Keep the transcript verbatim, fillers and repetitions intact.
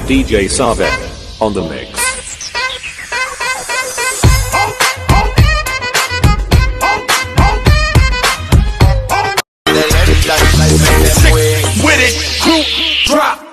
D J Savek on the mix. Sick with it, group drop.